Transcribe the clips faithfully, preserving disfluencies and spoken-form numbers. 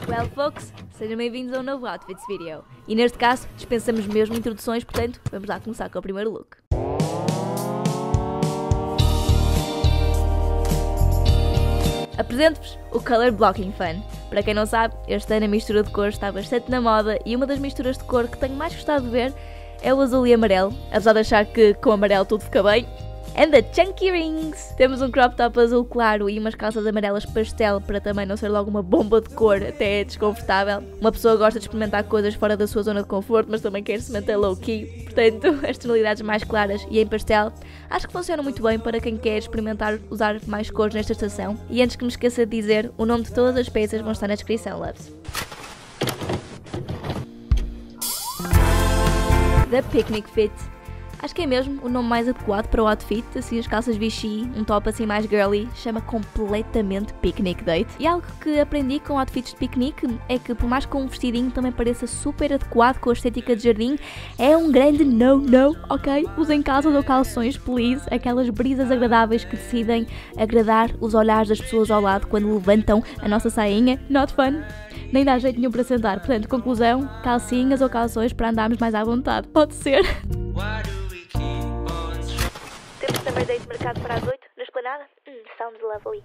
Well folks, sejam bem-vindos a um novo Outfits Video. E neste caso, dispensamos mesmo introduções, portanto, vamos lá começar com o primeiro look. Apresento-vos o Color Blocking Fun. Para quem não sabe, este ano a mistura de cores está bastante na moda e uma das misturas de cor que tenho mais gostado de ver é o azul e amarelo, apesar de achar que com amarelo tudo fica bem. And the Chunky Rings! Temos um crop top azul claro e umas calças amarelas pastel para também não ser logo uma bomba de cor, até é desconfortável. Uma pessoa gosta de experimentar coisas fora da sua zona de conforto, mas também quer se manter low-key. Portanto, as tonalidades mais claras e em pastel acho que funcionam muito bem para quem quer experimentar usar mais cores nesta estação. E antes que me esqueça de dizer, o nome de todas as peças vão estar na descrição, loves. The Picnic Fit. Acho que é mesmo o nome mais adequado para o outfit, assim as calças Vichy, um top assim mais girly, chama completamente Picnic Date. E algo que aprendi com outfits de piquenique é que por mais que um vestidinho também pareça super adequado com a estética de jardim, é um grande no-no, ok? Usem calças ou calções, please, aquelas brisas agradáveis que decidem agradar os olhares das pessoas ao lado quando levantam a nossa sainha, not fun. Nem dá jeito nenhum para sentar, portanto, conclusão, calcinhas ou calções para andarmos mais à vontade, pode ser. Temos Summer Date marcado para as oito, na esplanada? Hum, sounds lovely.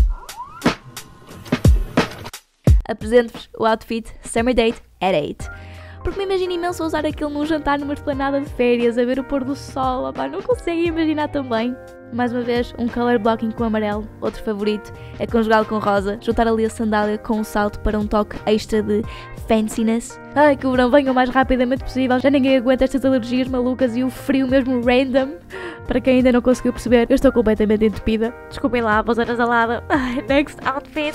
Apresento-vos o outfit Summer Date at eight. Porque me imagino imenso usar aquilo num jantar numa esplanada de férias, a ver o pôr do sol, opá, não consigo imaginar também. Mais uma vez, um color blocking com amarelo, outro favorito é conjugá-lo com rosa, juntar ali a sandália com um salto para um toque extra de fanciness. Ai, que o verão venha o mais rapidamente possível, já ninguém aguenta estas alergias malucas e o frio mesmo random. Para quem ainda não conseguiu perceber, eu estou completamente entupida. Desculpem lá, vou ser asalada. Next outfit.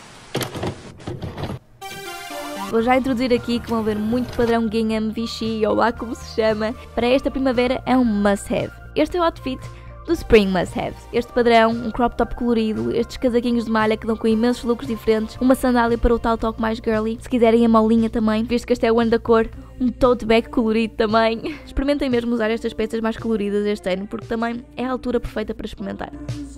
Vou já introduzir aqui que vão ver muito padrão gingham, Vichy ou lá como se chama. Para esta primavera é um must-have. Este é o outfit do Spring Must-Haves. Este padrão, um crop top colorido, estes casaquinhos de malha que dão com imensos looks diferentes, uma sandália para o tal toque mais girly, se quiserem a molinha também, visto que este é o ano da cor, um tote bag colorido também. Experimentem mesmo usar estas peças mais coloridas este ano, porque também é a altura perfeita para experimentar.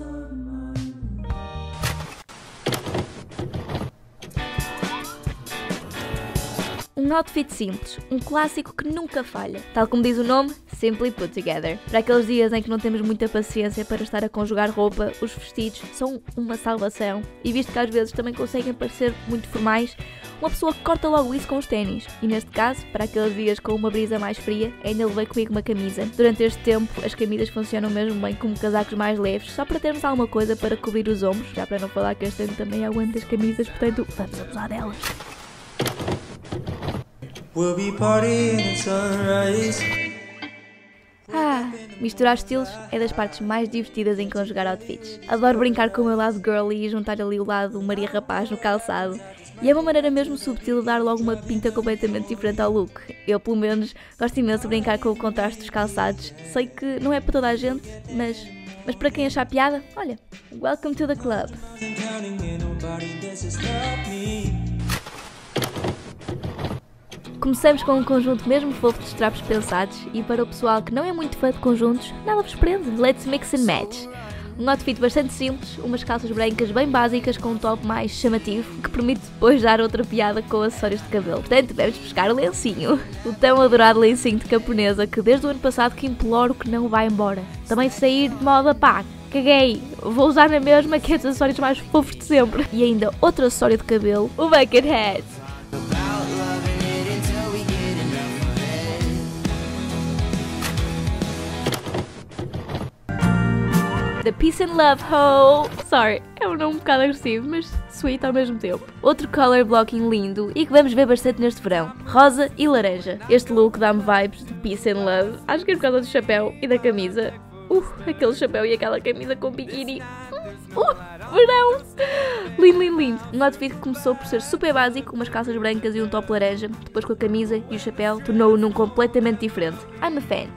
Um outfit simples, um clássico que nunca falha. Tal como diz o nome, Simply Put Together. Para aqueles dias em que não temos muita paciência para estar a conjugar roupa, os vestidos são uma salvação. E visto que às vezes também conseguem parecer muito formais, uma pessoa corta logo isso com os ténis. E neste caso, para aqueles dias com uma brisa mais fria, ainda levei comigo uma camisa. Durante este tempo, as camisas funcionam mesmo bem como casacos mais leves, só para termos alguma coisa para cobrir os ombros, já para não falar que este ano também aguenta as camisas, portanto, vamos abusar delas. We'll be partying at sunrise. Ah, misturar estilos é das partes mais divertidas em conjugar outfits. Adoro brincar com o meu lado girly e juntar ali o lado Maria Rapaz no calçado. E é uma maneira mesmo subtil de dar logo uma pinta completamente diferente ao look. Eu, pelo menos, gosto imenso de brincar com o contraste dos calçados. Sei que não é para toda a gente, mas, mas para quem achar piada, olha, welcome to the club. Começamos com um conjunto mesmo fofo de strapos pensados e para o pessoal que não é muito fã de conjuntos, nada vos prende, let's mix and match. Um outfit bastante simples, umas calças brancas bem básicas com um top mais chamativo, que permite depois dar outra piada com acessórios de cabelo. Portanto, vamos buscar o lencinho. O tão adorado lencinho de camponesa que desde o ano passado que imploro que não vai embora. Também sair de moda, pá, caguei, vou usar na mesma que é dos acessórios mais fofos de sempre. E ainda outro acessório de cabelo, o bucket hat. The Peace and Love Hole. Sorry, é um nome um bocado agressivo, mas sweet ao mesmo tempo. Outro color blocking lindo e que vamos ver bastante neste verão. Rosa e laranja. Este look dá-me vibes de Peace and Love. Acho que é por causa do chapéu e da camisa. Uh, aquele chapéu e aquela camisa com biquíni. Uh, verão! Lindo, lindo, lindo. Um outfit que começou por ser super básico, umas calças brancas e um top laranja. Depois com a camisa e o chapéu, tornou-o num completamente diferente. I'm a fan.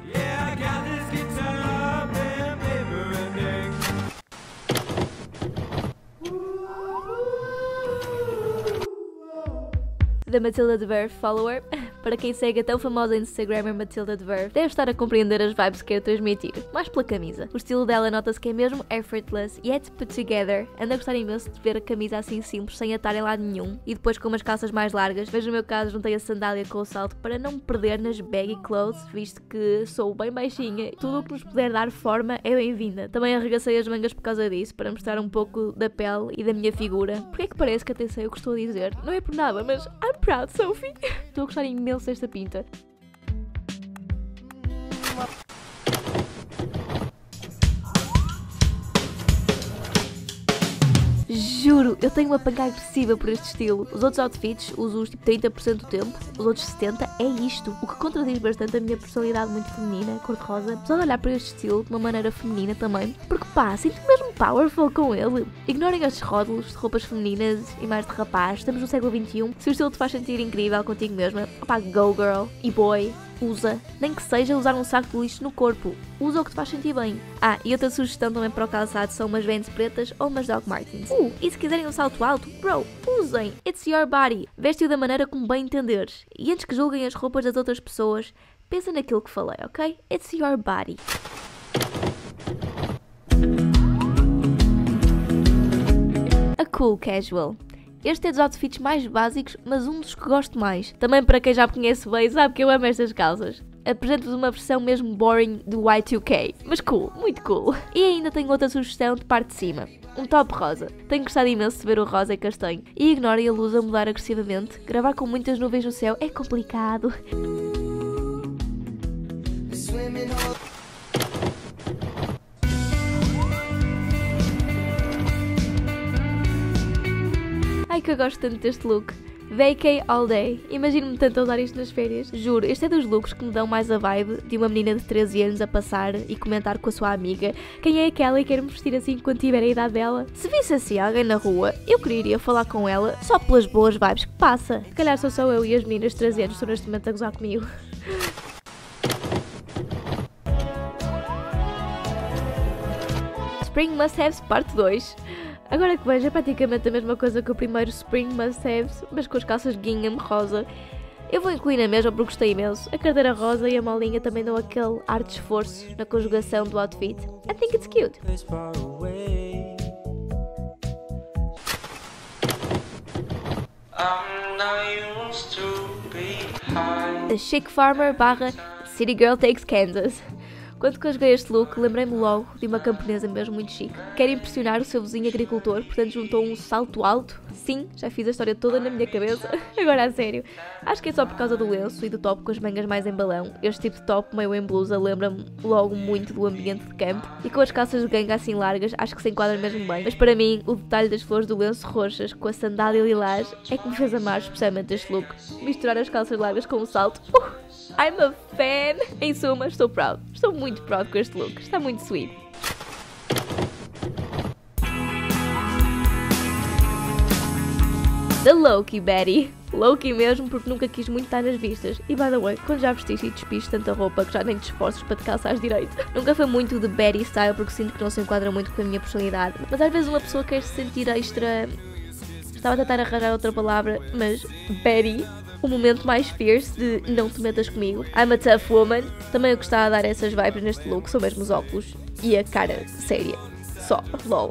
Da Matilda de Bear Follower. Para quem segue a tão famosa Instagrammer Matilda de Verve, deve estar a compreender as vibes que quero transmitir, mais pela camisa. O estilo dela nota-se que é mesmo effortless, yet put together. Ando a gostar imenso de ver a camisa assim simples, sem atar em lado nenhum, e depois com umas calças mais largas, mas no meu caso juntei a sandália com o salto para não me perder nas baggy clothes, visto que sou bem baixinha, tudo o que nos puder dar forma é bem-vinda. Também arregacei as mangas por causa disso, para mostrar um pouco da pele e da minha figura. Porque é que parece que até sei o que estou a dizer? Não é por nada, mas I'm proud, Sophie! Estou a gostar imenso desta pinta. Juro, eu tenho uma panca agressiva por este estilo. Os outros outfits uso-os tipo trinta por cento do tempo, os outros setenta por cento é isto. O que contradiz bastante a minha personalidade muito feminina, cor-de-rosa. Apesar de olhar para este estilo de uma maneira feminina também, porque pá, sinto mesmo powerful com ele. Ignorem estes rótulos de roupas femininas e mais de rapaz, estamos no século vinte e um. Se o estilo te faz sentir incrível contigo mesma, opá, go girl e boy. Usa, nem que seja usar um saco de lixo no corpo, usa o que te faz sentir bem. Ah, e outra sugestão também para o calçado são umas Vans pretas ou umas Doc Martens. Uh, e se quiserem um salto alto, bro, usem, it's your body, veste-o da maneira como bem entenderes. E antes que julguem as roupas das outras pessoas, pensa naquilo que falei, ok? It's your body. A cool casual. Este é dos outfits mais básicos, mas um dos que gosto mais. Também para quem já me conhece bem, sabe que eu amo estas calças. Apresento-vos uma versão mesmo boring do Y dois K, mas cool, muito cool. E ainda tenho outra sugestão de parte de cima. Um top rosa. Tenho gostado imenso de ver o rosa e castanho. E ignorem a luz a mudar agressivamente. Gravar com muitas nuvens no céu é complicado. Ai que eu gosto tanto deste look. Vacay all day. Imagino-me tanto a usar isto nas férias. Juro, este é dos looks que me dão mais a vibe de uma menina de treze anos a passar e comentar com a sua amiga quem é aquela e quer me vestir assim quando tiver a idade dela. Se visse assim alguém na rua, eu queria falar com ela só pelas boas vibes que passa. Se calhar sou só eu e as meninas de treze anos estão neste momento a gozar comigo. Spring Must Haves parte dois. Agora que vejo é praticamente a mesma coisa que o primeiro Spring Must Haves, mas com as calças gingham rosa. Eu vou incluir na mesma porque gostei imenso. A carteira rosa e a molinha também dão aquele ar de esforço na conjugação do outfit. I think it's cute. The Chic Farmer barra City Girl Takes Kansas. Quando conjuguei este look, lembrei-me logo de uma camponesa mesmo muito chique. Quer impressionar o seu vizinho agricultor, portanto juntou um salto alto. Sim, já fiz a história toda na minha cabeça. Agora a sério. Acho que é só por causa do lenço e do top com as mangas mais em balão. Este tipo de top meio em blusa lembra-me logo muito do ambiente de campo. E com as calças de ganga assim largas, acho que se enquadra mesmo bem. Mas para mim, o detalhe das flores do lenço roxas com a sandália lilás é que me fez amar especialmente este look. Misturar as calças largas com o salto. Uh! I'm a fan! Em suma, estou proud. Estou muito proud com este look. Está muito sweet. The Loki Betty. Loki mesmo, porque nunca quis muito estar nas vistas. E by the way, quando já vestiste e despiste tanta roupa que já nem te esforços para te calçares direito. Nunca foi muito de Betty style porque sinto que não se enquadra muito com a minha personalidade. Mas às vezes uma pessoa quer se sentir extra... Estava a tentar arranjar outra palavra, mas Betty... O momento mais fierce de não te metas comigo. I'm a tough woman. Também eu gostava de dar essas vibes neste look, são mesmo os óculos e a cara séria. Só, lol.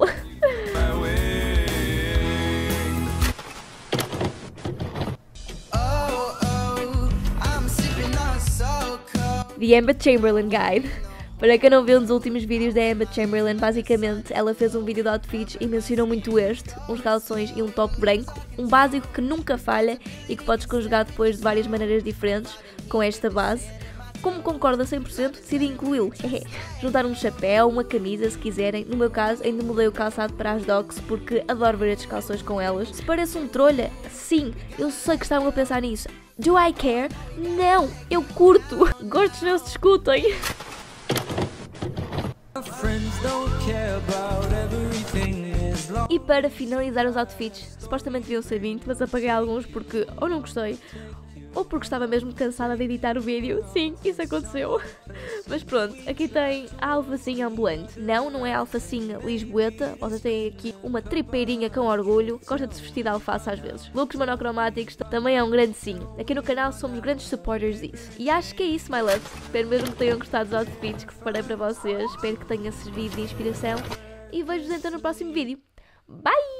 The Emma Chamberlain Guide. Para quem não viu nos últimos vídeos da Emma Chamberlain, basicamente ela fez um vídeo de outfits e mencionou muito este, uns calções e um top branco, um básico que nunca falha e que podes conjugar depois de várias maneiras diferentes com esta base. Como concorda cem por cento, decidi incluí-lo. Juntar um chapéu, uma camisa se quiserem. No meu caso, ainda mudei o calçado para as docs porque adoro ver estes calções com elas. Se parece um trolha, sim, eu sei que estavam a pensar nisso. Do I care? Não, eu curto. Gostos não se discutem. E para finalizar os outfits, supostamente deviam ser vinte, mas apaguei alguns porque ou não gostei ou porque estava mesmo cansada de editar o vídeo. Sim, isso aconteceu. Mas pronto, aqui tem a alfacinha ambulante. Não, não é a alfacinha lisboeta. Vocês têm aqui uma tripeirinha com orgulho. Gosta de se vestir de alface às vezes. Looks monocromáticos também é um grande sim. Aqui no canal somos grandes supporters disso. E acho que é isso, my love. Espero mesmo que tenham gostado dos outfits que preparei para vocês. Espero que tenha servido de inspiração. E vejo-vos então no próximo vídeo. Bye!